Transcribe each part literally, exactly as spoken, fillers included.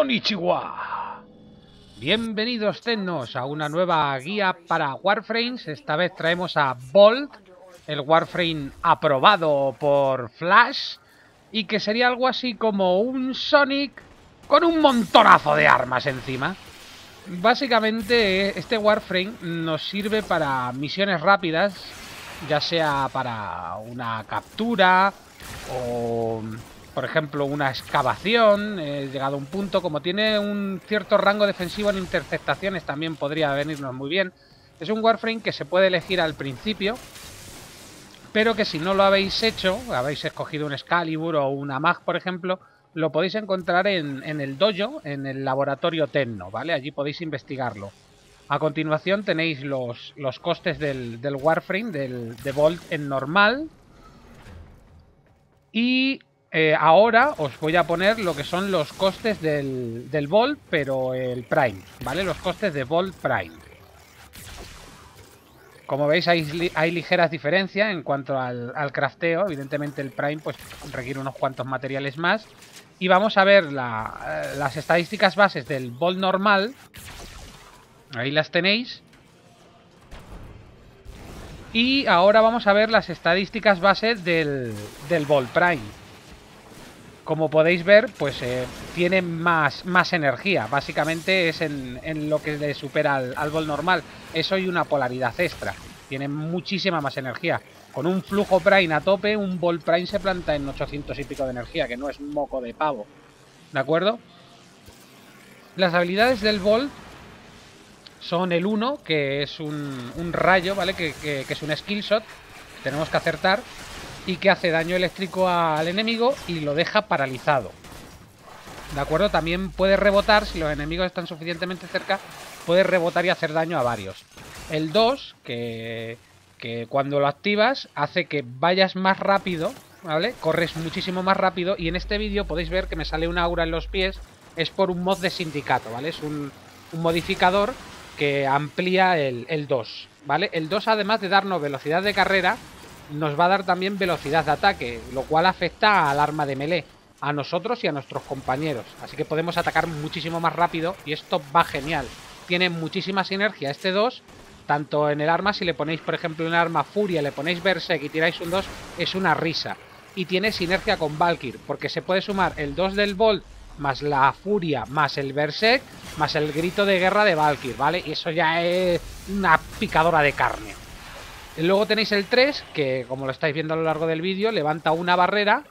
Konnichiwa. Bienvenidos Tecnos a una nueva guía para Warframes. Esta vez traemos a Bolt, el Warframe aprobado por Flash, y que sería algo así como un Sonic con un montonazo de armas encima. Básicamente este Warframe nos sirve para misiones rápidas, ya sea para una captura o, por ejemplo, una excavación. He llegado a un punto, como tiene un cierto rango defensivo en interceptaciones, también podría venirnos muy bien. Es un Warframe que se puede elegir al principio, pero que si no lo habéis hecho, habéis escogido un Excalibur o una Mag, por ejemplo, lo podéis encontrar en, en el dojo, en el laboratorio Tecno, ¿vale? Allí podéis investigarlo. A continuación tenéis los, los costes del, del Warframe, del, de Bolt en normal. Y eh, ahora os voy a poner lo que son los costes del, del Bolt, pero el Prime, ¿vale? Los costes de Bolt Prime. Como veis hay, hay ligeras diferencias en cuanto al, al crafteo. Evidentemente el Prime pues requiere unos cuantos materiales más. Y vamos a ver la, las estadísticas bases del Bolt normal. Ahí las tenéis. Y ahora vamos a ver las estadísticas bases del, del Bolt Prime. Como podéis ver, pues eh, tiene más, más energía. Básicamente es en, en lo que le supera al, al Bolt normal. Eso y una polaridad extra. Tiene muchísima más energía. Con un flujo Prime a tope, un Bolt Prime se planta en ochocientos y pico de energía, que no es moco de pavo. ¿De acuerdo? Las habilidades del Bolt son el uno, que es un, un rayo, ¿vale? Que, que, que es un skill shot. Tenemos que acertar. Y que hace daño eléctrico al enemigo y lo deja paralizado. ¿De acuerdo? También puede rebotar, si los enemigos están suficientemente cerca, puede rebotar y hacer daño a varios. El dos, que, que cuando lo activas hace que vayas más rápido, ¿vale? Corres muchísimo más rápido, y en este vídeo podéis ver que me sale una aura en los pies. Es por un mod de sindicato, ¿vale? Es un, un modificador que amplía el, el dos, ¿vale? El dos, además de darnos velocidad de carrera, nos va a dar también velocidad de ataque, lo cual afecta al arma de melee, a nosotros y a nuestros compañeros. Así que podemos atacar muchísimo más rápido y esto va genial. Tiene muchísima sinergia este dos, tanto en el arma. Si le ponéis, por ejemplo, en el arma Furia, le ponéis Berserk y tiráis un dos, es una risa. Y tiene sinergia con Valkyr, porque se puede sumar el dos del Bolt, más la Furia, más el Berserk, más el grito de guerra de Valkyr, ¿vale? Y eso ya es una picadora de carne. Luego tenéis el tres, que como lo estáis viendo a lo largo del vídeo, levanta una barrera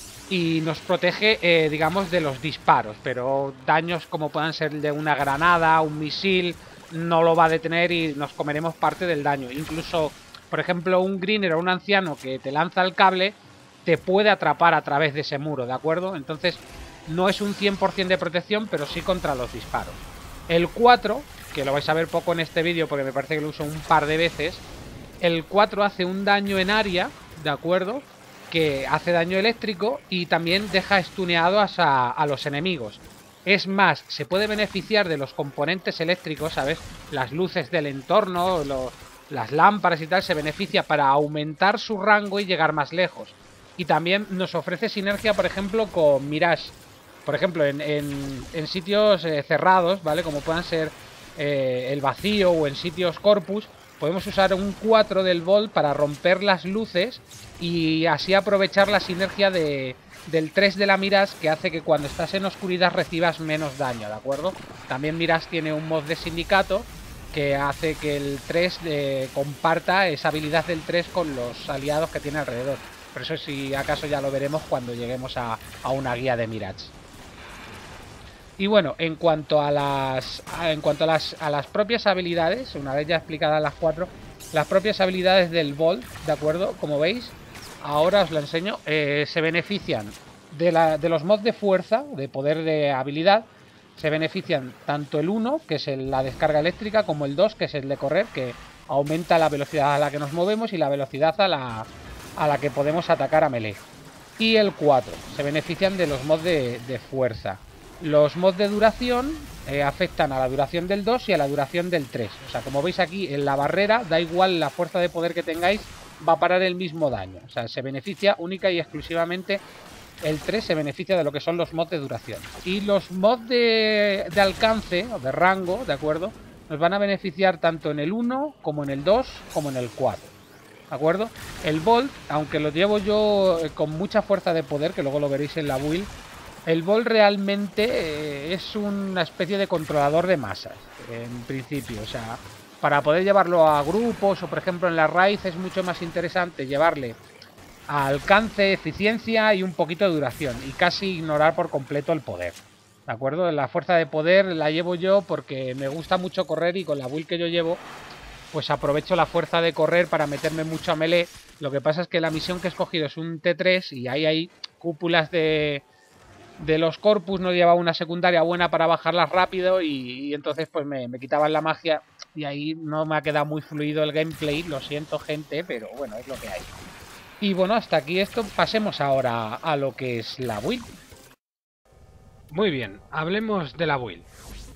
y nos protege, eh, digamos, de los disparos. Pero daños como puedan ser de una granada, un misil, no lo va a detener y nos comeremos parte del daño. Incluso, por ejemplo, un greener o un anciano que te lanza el cable, te puede atrapar a través de ese muro, ¿de acuerdo? Entonces, no es un cien por cien de protección, pero sí contra los disparos. El cuatro, que lo vais a ver poco en este vídeo porque me parece que lo uso un par de veces. El cuatro hace un daño en área, ¿de acuerdo? Que hace daño eléctrico y también deja stuneados a, a los enemigos. Es más, se puede beneficiar de los componentes eléctricos, ¿sabes? Las luces del entorno, lo, las lámparas y tal, se beneficia para aumentar su rango y llegar más lejos. Y también nos ofrece sinergia, por ejemplo, con Mirage. Por ejemplo, en, en, en sitios eh, cerrados, ¿vale? Como puedan ser eh, el vacío o en sitios corpus, podemos usar un cuatro del Bolt para romper las luces y así aprovechar la sinergia de, del tres de la Mirage, que hace que cuando estás en oscuridad recibas menos daño, ¿de acuerdo? También Mirage tiene un mod de sindicato que hace que el tres eh, comparta esa habilidad del tres con los aliados que tiene alrededor. Pero eso, si acaso, ya lo veremos cuando lleguemos a, a una guía de Mirage. Y bueno, en cuanto a las en cuanto a las, a las propias habilidades, una vez ya explicadas las cuatro, las propias habilidades del Bolt, ¿de acuerdo? Como veis, ahora os la enseño, eh, se benefician de, la, de los mods de fuerza, de poder de habilidad. Se benefician tanto el uno, que es el, la descarga eléctrica, como el dos, que es el de correr, que aumenta la velocidad a la que nos movemos y la velocidad a la, a la que podemos atacar a melee. Y el cuatro, se benefician de los mods de, de fuerza. Los mods de duración eh, afectan a la duración del dos y a la duración del tres. O sea, como veis aquí en la barrera, da igual la fuerza de poder que tengáis, va a parar el mismo daño. O sea, se beneficia única y exclusivamente el tres se beneficia de lo que son los mods de duración. Y los mods de, de alcance, o de rango, ¿de acuerdo? Nos van a beneficiar tanto en el uno, como en el dos, como en el cuatro. ¿De acuerdo? El Volt, aunque lo llevo yo con mucha fuerza de poder, que luego lo veréis en la build, el Volt realmente eh, es una especie de controlador de masas, en principio. O sea, para poder llevarlo a grupos o, por ejemplo, en la raíz es mucho más interesante llevarle a alcance, eficiencia y un poquito de duración, y casi ignorar por completo el poder. ¿De acuerdo? La fuerza de poder la llevo yo porque me gusta mucho correr, y con la build que yo llevo pues aprovecho la fuerza de correr para meterme mucho a melee. Lo que pasa es que la misión que he escogido es un T tres y ahí hay cúpulas de, de los corpus, no llevaba una secundaria buena para bajarlas rápido y, y entonces pues me, me quitaban la magia y ahí no me ha quedado muy fluido el gameplay. Lo siento, gente, pero bueno, es lo que hay. Y bueno, hasta aquí esto. Pasemos ahora a lo que es la build. Muy bien, hablemos de la build.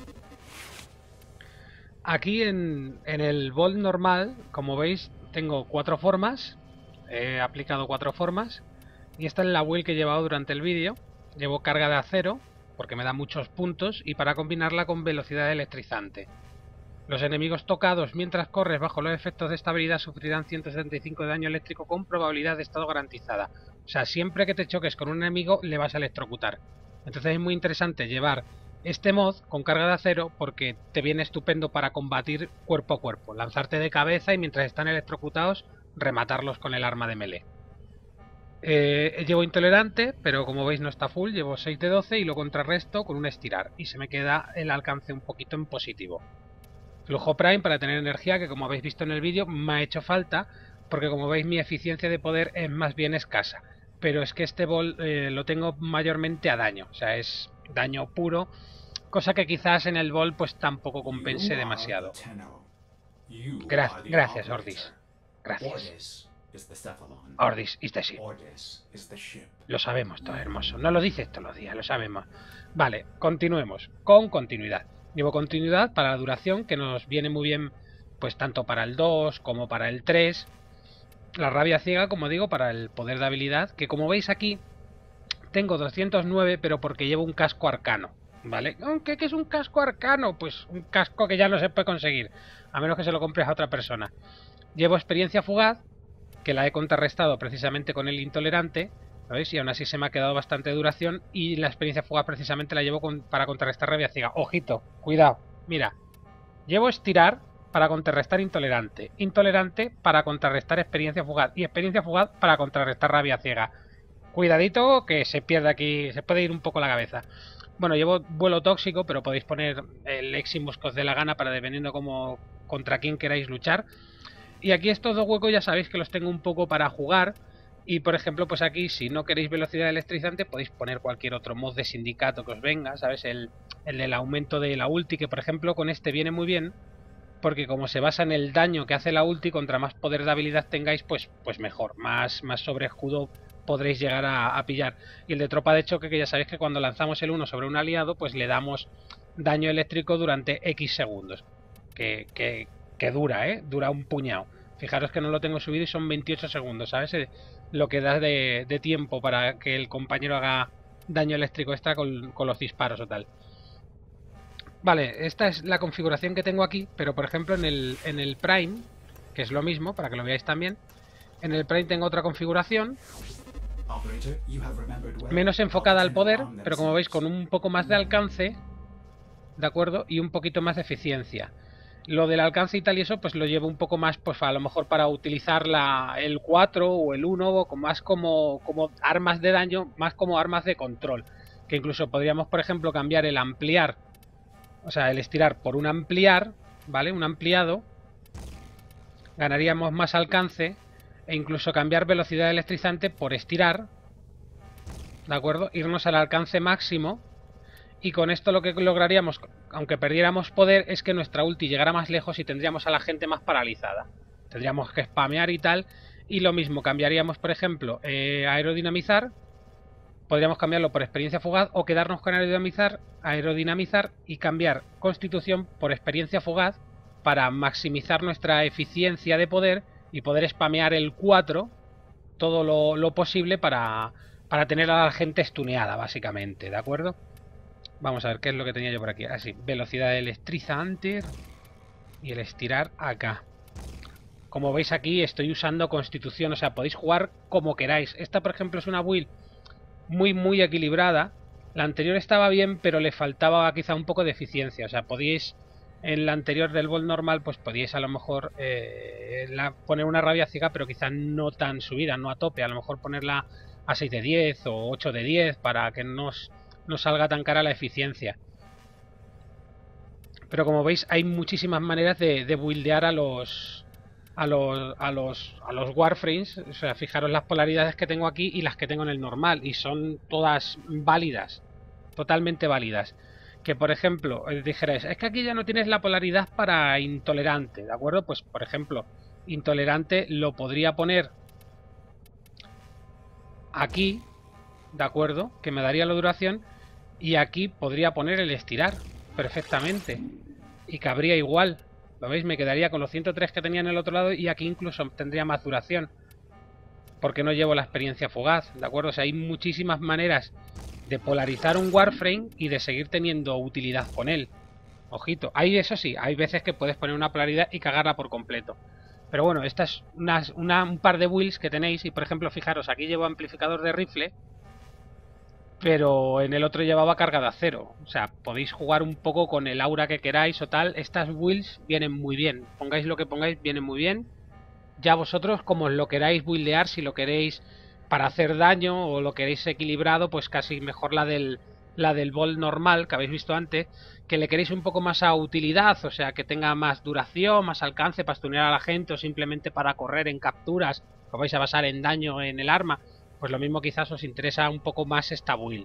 Aquí en, en el Volt normal, como veis, tengo cuatro formas. He aplicado cuatro formas. Y esta es la build que he llevado durante el vídeo. Llevo carga de acero, porque me da muchos puntos, y para combinarla con velocidad electrizante. Los enemigos tocados mientras corres bajo los efectos de esta habilidad sufrirán ciento setenta y cinco de daño eléctrico con probabilidad de estado garantizada. O sea, siempre que te choques con un enemigo le vas a electrocutar. Entonces es muy interesante llevar este mod con carga de acero porque te viene estupendo para combatir cuerpo a cuerpo. Lanzarte de cabeza y mientras están electrocutados rematarlos con el arma de melee. Eh, llevo intolerante, pero como veis no está full, llevo seis de doce y lo contrarresto con un estirar. Y se me queda el alcance un poquito en positivo. Flujo Prime para tener energía, que como habéis visto en el vídeo me ha hecho falta, porque como veis mi eficiencia de poder es más bien escasa. Pero es que este bol eh, lo tengo mayormente a daño, o sea, es daño puro, cosa que quizás en el bol pues tampoco compense demasiado. Gra gracias, Ordis. Gracias. Ordis is the ship. Lo sabemos, todo hermoso. No lo dices todos los días, lo sabemos. Vale, continuemos. Con continuidad. Llevo continuidad para la duración, que nos viene muy bien, pues tanto para el dos como para el tres. La rabia ciega, como digo, para el poder de habilidad, que como veis aquí, tengo doscientos nueve, pero porque llevo un casco arcano, ¿vale? ¿Qué, qué es un casco arcano? Pues un casco que ya no se puede conseguir, a menos que se lo compres a otra persona. Llevo experiencia fugaz, que la he contrarrestado precisamente con el intolerante, ¿veis? Y aún así se me ha quedado bastante duración, y la experiencia fugaz precisamente la llevo con, para contrarrestar rabia ciega. Ojito, cuidado, mira, llevo estirar para contrarrestar intolerante, intolerante para contrarrestar experiencia fugaz y experiencia fugaz para contrarrestar rabia ciega. Cuidadito que se pierde aquí, se puede ir un poco la cabeza. Bueno, llevo vuelo tóxico, pero podéis poner el Eximus que os dé la gana para dependiendo como contra quién queráis luchar. Y aquí estos dos huecos ya sabéis que los tengo un poco para jugar. Y por ejemplo, pues aquí si no queréis velocidad electrizante podéis poner cualquier otro mod de sindicato que os venga, ¿sabes? El, el del aumento de la ulti, que por ejemplo con este viene muy bien, porque como se basa en el daño que hace la ulti, contra más poder de habilidad tengáis, pues, pues mejor, más, más sobre escudo podréis llegar a, a pillar. Y el de tropa de choque, que ya sabéis que cuando lanzamos el uno sobre un aliado, pues le damos daño eléctrico durante X segundos, que, que, que dura, ¿eh? Dura un puñado. Fijaros que no lo tengo subido y son veintiocho segundos, ¿sabes? Lo que da de, de tiempo para que el compañero haga daño eléctrico extra con, con los disparos o tal. Vale, esta es la configuración que tengo aquí, pero por ejemplo en el, en el Prime, que es lo mismo, para que lo veáis también, en el Prime tengo otra configuración, menos enfocada al poder, pero como veis con un poco más de alcance, ¿de acuerdo? Y un poquito más de eficiencia. Lo del alcance y tal y eso, pues lo llevo un poco más, pues a lo mejor para utilizar la, el cuatro o el uno, o más como, como armas de daño, más como armas de control. Que incluso podríamos, por ejemplo, cambiar el ampliar, o sea, el estirar por un ampliar, ¿vale? Un ampliado. Ganaríamos más alcance. E incluso cambiar velocidad electrizante por estirar, ¿de acuerdo? Irnos al alcance máximo. Y con esto lo que lograríamos, aunque perdiéramos poder, es que nuestra ulti llegara más lejos y tendríamos a la gente más paralizada. Tendríamos que spamear y tal. Y lo mismo, cambiaríamos, por ejemplo, eh, aerodinamizar. Podríamos cambiarlo por experiencia fugaz o quedarnos con aerodinamizar, aerodinamizar y cambiar constitución por experiencia fugaz para maximizar nuestra eficiencia de poder y poder spamear el cuatro todo lo, lo posible para, para tener a la gente stuneada, básicamente, ¿de acuerdo? Vamos a ver qué es lo que tenía yo por aquí. Así, velocidad electrizante y el estirar acá. Como veis aquí estoy usando constitución, o sea, podéis jugar como queráis. Esta, por ejemplo, es una build muy, muy equilibrada. La anterior estaba bien, pero le faltaba quizá un poco de eficiencia. O sea, podíais, en la anterior del bol normal, pues podíais a lo mejor eh, la, poner una rabia ciega, pero quizá no tan subida, no a tope. A lo mejor ponerla a seis de diez o ocho de diez para que no no salga tan cara la eficiencia. Pero como veis, hay muchísimas maneras de, de buildear a los... A los, a los a los Warframes. O sea, fijaros las polaridades que tengo aquí y las que tengo en el normal, y son todas válidas, totalmente válidas. Que por ejemplo dijerais, es que aquí ya no tienes la polaridad para intolerante, ¿de acuerdo? Pues por ejemplo, intolerante lo podría poner aquí, ¿de acuerdo? Que me daría la duración, y aquí podría poner el estirar perfectamente y cabría igual. ¿Lo veis? Me quedaría con los ciento tres que tenía en el otro lado, y aquí incluso tendría más duración, porque no llevo la experiencia fugaz, ¿de acuerdo? O sea, hay muchísimas maneras de polarizar un Warframe y de seguir teniendo utilidad con él. Ojito, hay, eso sí, hay veces que puedes poner una polaridad y cagarla por completo. Pero bueno, esta es una, una, un par de builds que tenéis, y por ejemplo, fijaros, aquí llevo amplificador de rifle, pero en el otro llevaba carga de acero. O sea, podéis jugar un poco con el aura que queráis o tal. Estas builds vienen muy bien. Pongáis lo que pongáis, vienen muy bien. Ya vosotros, como lo queráis buildear, si lo queréis para hacer daño o lo queréis equilibrado, pues casi mejor la del, la del bol normal que habéis visto antes. Que le queréis un poco más a utilidad, o sea, que tenga más duración, más alcance para stunear a la gente, o simplemente para correr en capturas, que vais a basar en daño en el arma. Pues lo mismo quizás os interesa un poco más esta build,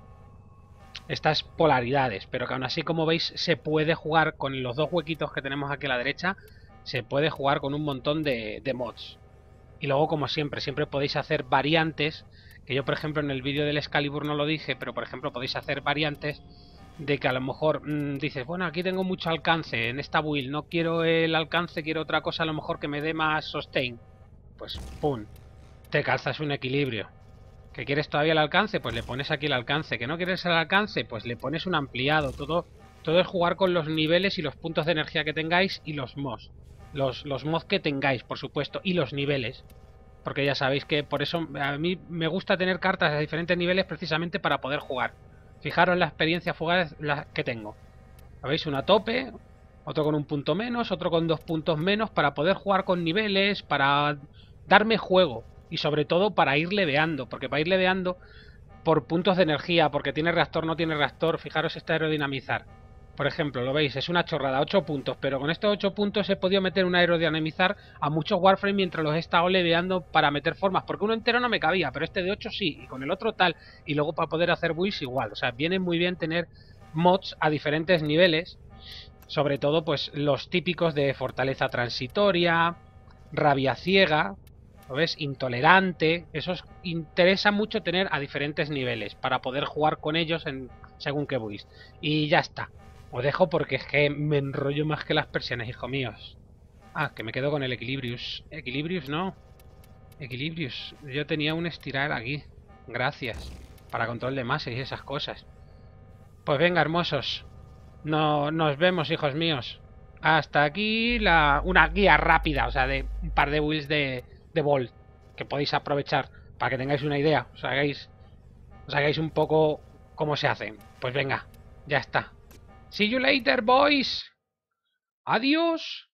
estas polaridades, pero que aún así, como veis, se puede jugar con los dos huequitos que tenemos aquí a la derecha, se puede jugar con un montón de, de mods. Y luego, como siempre, siempre podéis hacer variantes, que yo por ejemplo en el vídeo del Excalibur no lo dije, pero por ejemplo podéis hacer variantes de que a lo mejor mmm, dices, bueno, aquí tengo mucho alcance en esta build, no quiero el alcance, quiero otra cosa a lo mejor que me dé más sustain. Pues pum, te calzas un equilibrio. ¿Que quieres todavía el alcance? Pues le pones aquí el alcance. ¿Que no quieres el alcance? Pues le pones un ampliado. Todo, todo es jugar con los niveles y los puntos de energía que tengáis y los mods. Los, los mods que tengáis, por supuesto, y los niveles. Porque ya sabéis que por eso a mí me gusta tener cartas de diferentes niveles precisamente para poder jugar. Fijaros la experiencia fugaz que tengo. ¿Veis? Una tope, otro con un punto menos, otro con dos puntos menos, para poder jugar con niveles, para darme juego. Y sobre todo para ir leveando, porque para ir leveando por puntos de energía, porque tiene reactor, no tiene reactor. Fijaros este aerodinamizar. Por ejemplo, lo veis, es una chorrada, ocho puntos, pero con estos ocho puntos he podido meter un aerodinamizar a muchos Warframe mientras los he estado leveando para meter formas, porque uno entero no me cabía, pero este de ocho sí, y con el otro tal, y luego para poder hacer builds igual. O sea, viene muy bien tener mods a diferentes niveles, sobre todo pues los típicos de fortaleza transitoria, rabia ciega, ¿lo ves? Intolerante. Eso os interesa mucho tener a diferentes niveles para poder jugar con ellos en según qué builds. Y ya está. Os dejo porque es que me enrollo más que las persianas, hijo míos. Ah, que me quedo con el Equilibrius. Equilibrius no. Equilibrius. Yo tenía un estirar aquí. Gracias. Para control de masa y esas cosas. Pues venga, hermosos. No, nos vemos, hijos míos. Hasta aquí la, una guía rápida, o sea, de un par de builds de, de Volt que podéis aprovechar para que tengáis una idea, os hagáis, os hagáis un poco cómo se hacen. Pues venga, ya está. See you later, boys. Adiós.